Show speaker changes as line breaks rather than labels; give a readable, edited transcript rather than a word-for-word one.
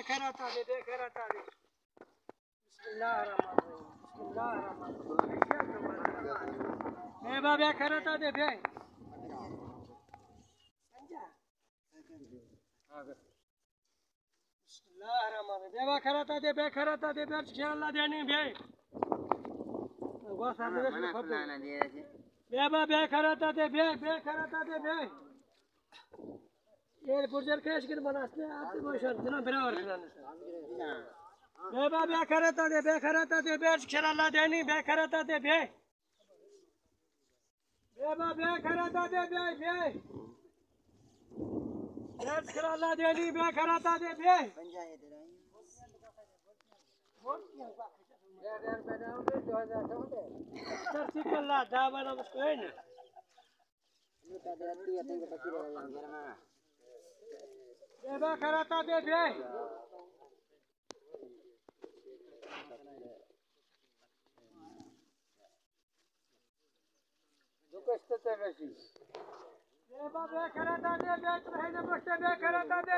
बेखराता दे बेखराता दे बिस्मिल्लाहिर्रहमानिर्रहीम बिस्मिल्लाहिर्रहमानिर्रहीम बेबा बेखराता दे बे समझा बिस्मिल्लाहिर्रहमानिर्रहीम बेबा खराता दे बेखराता दे इंशाअल्लाह देनी बे बस आने दे बेबा बेखराता दे बेखराता दे बे ये पुरजर कैश के बनाते हैं आप मोशन जना बराबर कराने से बेबा बेखराता दे इंशाअल्लाह देनी बेखराता दे बे बेबा बेखराता दे बे इंशाअल्लाह देनी बेखराता दे बे Allah dah mana muskil ni. Beba karata de be. Dukashta te gashi. Beba be karata de be. Trahe na boshte be karata de.